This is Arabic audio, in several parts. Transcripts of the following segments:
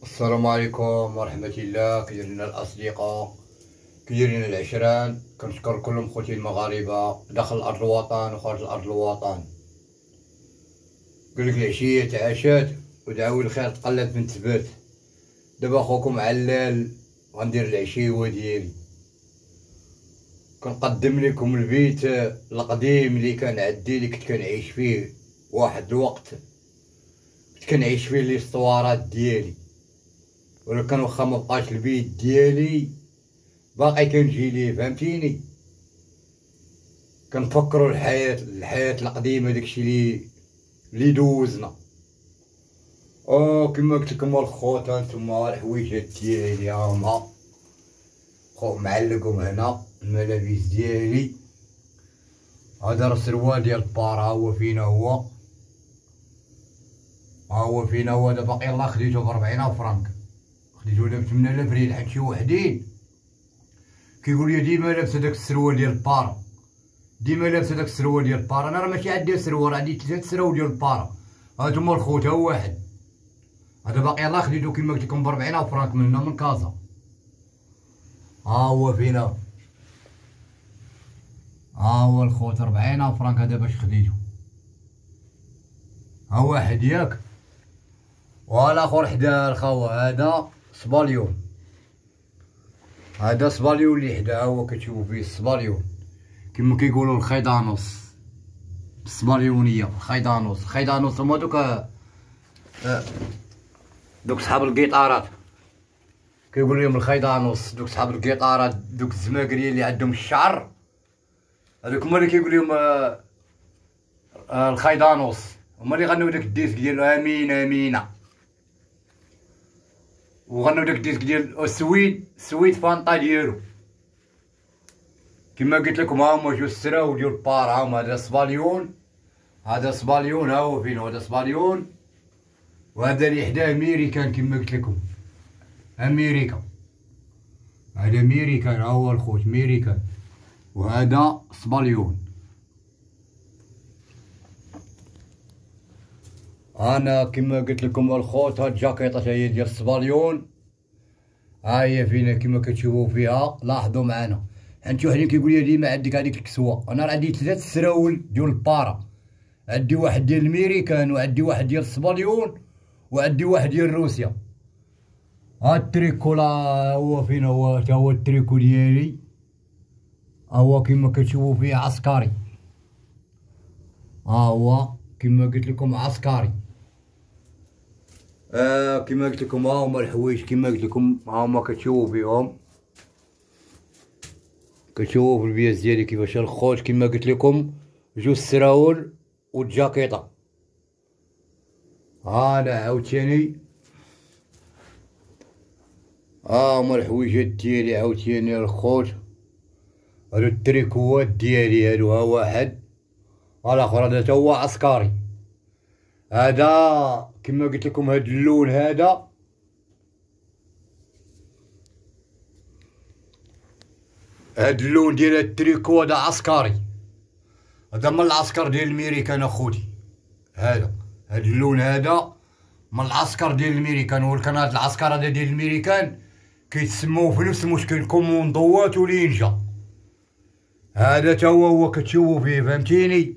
السلام عليكم ورحمة الله. كي دايرين الأصدقاء، كي دايرين العشران. كنشكر كلهم خوتي المغاربة داخل أرض الوطن وخارج الأرض الوطن. قالك العشية تعاشات ودعاوي الخير تقلت من تبات. دابا خوكم علال غندير العشيوة ديالي. كنقدم لكم البيت القديم اللي كان عندي، اللي كنت كنعيش فيه واحد الوقت، كنت كنعيش فيه الاسطوارات ديالي. ولكن واخا مبقاش البيت ديالي باقي كنجي ليه، فهمتيني. كنفكروا الحياة القديمة، داكشي اللي دوزنا. كما قلت لكم الخوت، هانتوما الحويجات ديالي هاهما خو معلقهم هنا. الملابس ديالي، هذا راه السروال ديال البار، ها هو فينا هو، دا باقي الله خديتو ب40 فرنك، خديتو له ب8000 ريال. حيت شي وحدين كيقول لي ديما لابسه داك السروال ديال البارا، ديما لابسه داك السروال ديال البارا. انا راه ماشي عندي سروال، عندي 3 سراول ديال البارا. هانتوما الخوت، ها هو واحد، هذا باقي الله خديتو كيما قلت لكم ب40 فرنك من هنا من كازا. ها هو فينا، ها هو الخوت 40 فرنك هذا باش خديتو. ها واحد ياك، والاخر حداه الخوا هذا صباليون، هذا صباليون اللي حداه هو كتشوفو فيه الصباليون، كما كيقولوا الخيدانوس بالصباليونيه. الخيدانوس هما دوك صحاب القيطارات، كيقول لهم الخيدانوس. دوك صحاب القيطارات، دوك الزماكريه اللي عندهم الشعر، هذوك هما اللي كيقول لهم الخيدانوس. هما اللي غنوا داك الديسك ديال امين امينه، وغنوا داك الديسك ديال السويد فانطا ديالو. كما قلت لكم ها هما جوج سراو ديال البار. ها هما، هذا صباليون، ها هو فين، هذا صباليون، وهذا اللي حداه امريكان. كما قلت لكم امريكا، هذا امريكان، ها هو الخوت امريكان، وهذا صباليون. انا كما قلت لكم الخوت، هاد الجاكيطه هي ديال الصباليون، ها هي فينا كما كتشوفوا فيها. لاحظوا معنا، حيت وحدين كيقول لي ديما عندك هذيك الكسوه. انا راه عندي 3 سراول ديال البارا، عندي واحد ديال الميريكان، وعندي واحد ديال الصباليون، وعندي واحد ديال روسيا. ها التريكو لا هو فين هو، تا هو التريكو ديالي، هو كما كتشوفوا فيه عسكري. ها هو كما قلت لكم عسكري. كما قلت لكم ها هما الحوايج، كما قلت لكم ها هما كتشوفوا فيهم، كتشوفوا في البياس ديالي كيفاش الخوت. كما قلت لكم جوج سراول والجاكيطه. انا عاوتاني ها هما الحويجات ديالي عاوتاني الخوت. هادو التريكوات ديالي هادو، ها واحد، ها الاخر هذا تا هو عسكري. هذا كما قلت لكم هاد اللون، هذا اللون ديال التريكو هذا عسكري، هذا من العسكر ديال الميريكان اخوتي. هاد اللون هذا من العسكر ديال الميريكان. ولكن هاد العسكر هذا ديال الميريكان كيتسموا في نفس المشكل كوموندوات ولينجا. هذا تا هو كتشوفوا فيه، فهمتيني.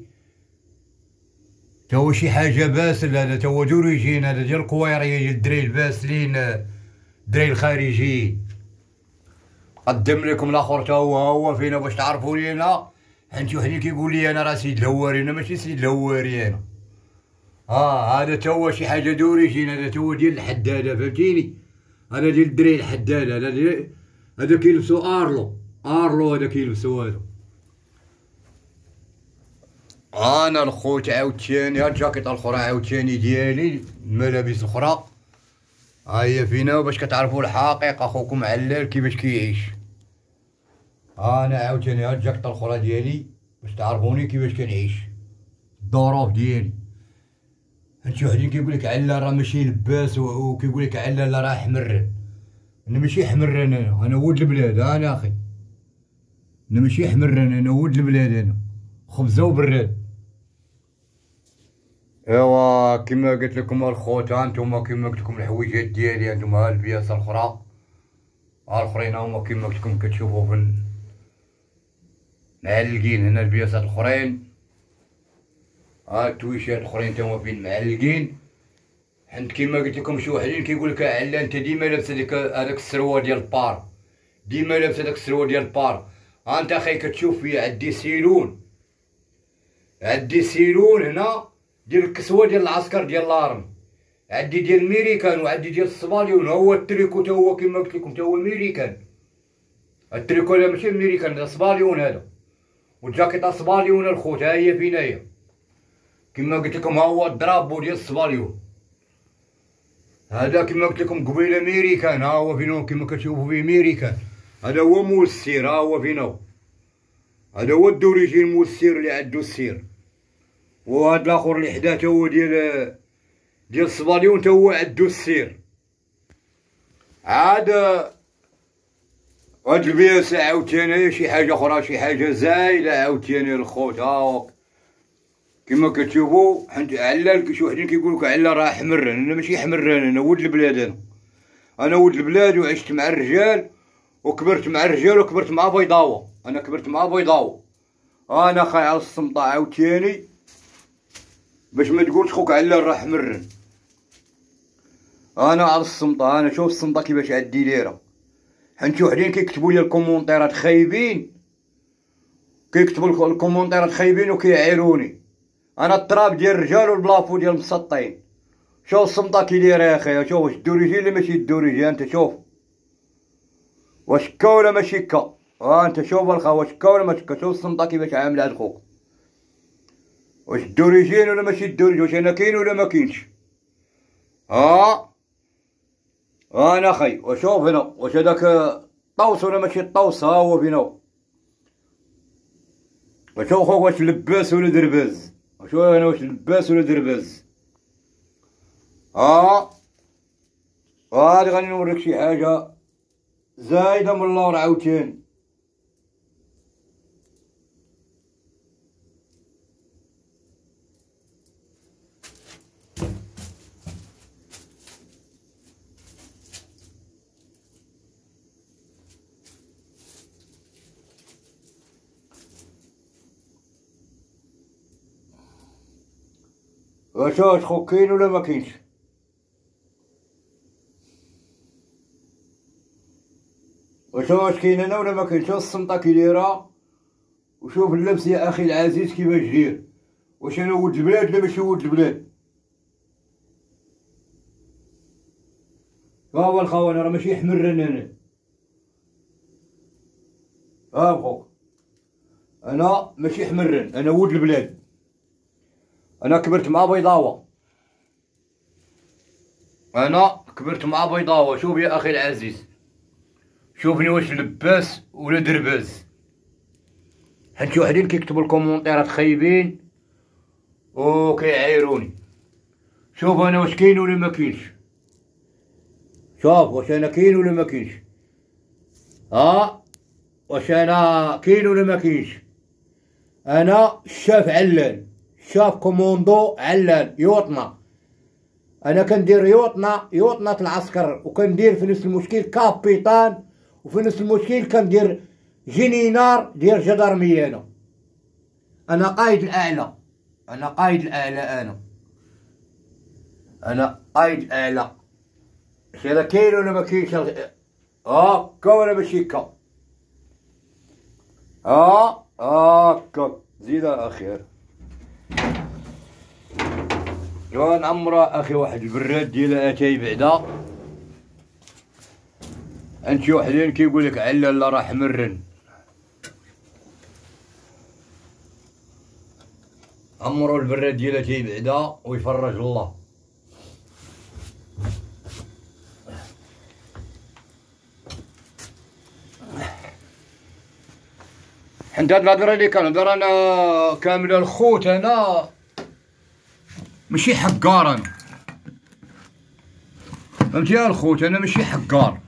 تا هو شي حاجه باسل، هذا تا هو دوريجين، هذا ديال الكويريه، ديال الدراري الباسلين، الدراري الخارجيين. قدم لكم الاخر تا هو فينا باش تعرفوا لينا. حيت شي وحدين كيقول لي انا راه سيد الهواري، انا ماشي سيد الهواري انا. هذا تا هو شي حاجه دوريجين، هذا تا هو ديال الحداده، فهمتيني. هذا ديال الدراري الحداده، هذا كيلبسوا ارلو، هذا كيلبسوا هذا. انا الخوت عاوتاني هاد الجاكيطه الاخرى عاوتاني ديالي، الملابس الاخرى ها هي فينا، باش كتعرفوا الحقيقه. خوكم علال كيفاش كيعيش. انا عاوتاني هاد الجاكيطه الاخرى ديالي باش تعرفوني كيفاش كنعيش، الظروف ديالي. هاد شي وحدين كيقول لك علال راه ماشي لباس، وكيقول لك علال راه حمران. انا ماشي حمران، انا ولد البلاد. انا اخي انا ماشي حمران، انا ولد البلاد، انا خبزه وبراد. ايوا كيما قلت لكم الخوت، هانتوما كيما قلت لكم الحويجات ديالي، هانتوما ها البياسه الاخرى، ها الاخرين هما كيما قلت لكم كتشوفوا في معلقين هنا البياسات الاخرين، ها التويشات الاخرين تا هما فين معلقين. حيت كيما قلت لكم شي وحدين كيقول لك علا انت ديما لابس هذاك السروال ديال البار، ديما لابس هذاك السروال ديال البار. ها انت اخي كتشوف فيه عندي سيلون، عندي سيلون هنا ديال الكسوه ديال العسكر ديال لارم، عندي ديال الميريكان وعندي ديال الصباليون. هو التريكو تا هو كيما قلت لكم تا هو ميريكان، التريكو هذا ماشي ميريكان، هذا صباليون هذا، والجاكيطه صباليون الخوت ها هي فينايا كيما قلت لكم. ها هو الدرابو ديال الصباليون هذا كيما قلت لكم قبيله ميريكان، ها هو فينو كيما كتشوفوا فيه ميريكان. هذا هو مول السير، ها هو فينو، هذا هو الدوريجين مول السير اللي عندو السير. وهذا الاخر اللي حداه تا هو ديال الصباليون تا هو عندو السير. عاد هاد البياسة عاوتاني شي حاجة أخرى، شي حاجة زايدة عاوتاني الخوت. ها كيما كتشوفو حنت علال شي وحدين كيقولوك علال راه حمران. أنا ماشي حمران، أنا ولد البلاد، أنا ولد البلاد وعشت مع الرجال وكبرت مع الرجال وكبرت مع بيضاوة. أنا كبرت مع بيضاوة. أنا خاي على السمطة عاوتاني باش ما تقولش خوك علال راه حمران. أنا على السمطة، أنا شوف السمطة كيفاش عندي دايرة. حنت شي وحدين كيكتبوا لي الكومونطيرات خايبين، كيكتبوا الكومونطيرات خايبين وكيعايروني. انا التراب ديال الرجال والبلافو ديال المسطين. شوف السمطه كي دايره يا اخي، شوف واش الدوريجي ولا ماشي الدوريجي. انت شوف واش كا ولا ماشي كا. ها انت شوف الخا واش كا ولا ماشي كا. شوف السمطه كيفاش عامله عند خوك، واش الدوريجين ولا ماشي الدوريجي، واش انا كاين ولا ما كاينش. انا خي وشوف هنا واش هذاك طوس ولا ماشي طوس. ها هو فينا وشوف خوك واش لباس ولا درباز. شوف هنا واش لباس ولا درباز. هادي غادي نوريك شي حاجة زايدة من اللور عاوتاني. واش خوك كاين ولا ما كاينش. واش كاين هنا ولا ما كاينش. شوف السمطه كي دايره وشوف اللبس يا اخي العزيز كيفاش داير. واش انا ولد البلاد ولا ماشي ولد البلاد. ها هو الخوان راه ماشي حمران انا. ها خوك انا ماشي حمران، انا ولد البلاد. انا كبرت مع بيضاوة، انا كبرت مع بيضاوة. شوف يا اخي العزيز، شوفني واش لباس ولا درباز. حيت شي وحدين كيكتبوا الكومونطيرات خايبين وكيعايروني. شوف انا واش كاين ولا ما كاينش. شوف واش انا كاين ولا ما كاينش. واش انا كاين ولا ما كاينش. انا شاف علان، شاف كوموندو علان يوطنا. انا كندير يوطنة العسكر، وكندير في نفس المشكل كابيطان، وفي نفس المشكل كندير جنينار ديال جدارمية. انا قايد الاعلى، انا قايد الاعلى، انا قايد الاعلى. اش هذا كاين ولا ما كاينش. كا ولا ماشي كا. هاكا زيد اخي. نعمرها اخي واحد البراد ديالها اتاي بعدا. انت شي وحدين كيقولك علا لا راه حمرن. عمرو البراد ديالها اتاي بعدا ويفرج الله. حنت هاد الهضره اللي كنهضر انا كامله الخوت، انا ماشي حقار. انا فهمتي يا الخوت، انا ماشي حقار.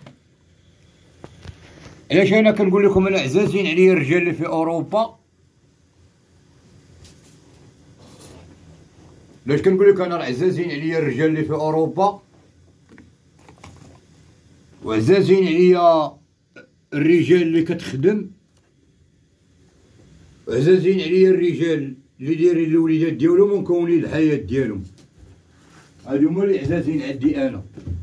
علاش انا كنقول لكم انا عزازين عليا الرجال اللي في اوروبا، علاش كنقول لك انا راه عزازين عليا الرجال اللي في اوروبا، وعزازين عليا الرجال اللي كتخدم، وعزازين عليا الرجال اللي دايرين الوليدات ديالهم ومكونين الحياة ديالهم. هادو هما اللي عزازين عندي انا.